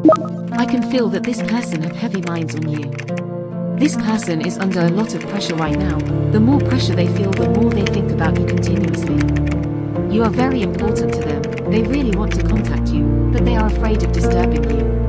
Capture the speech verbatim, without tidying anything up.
I can feel that this person have heavy minds on you. This person is under a lot of pressure right now. The more pressure they feel, the more they think about you continuously. You are very important to them. They really want to contact you, but they are afraid of disturbing you.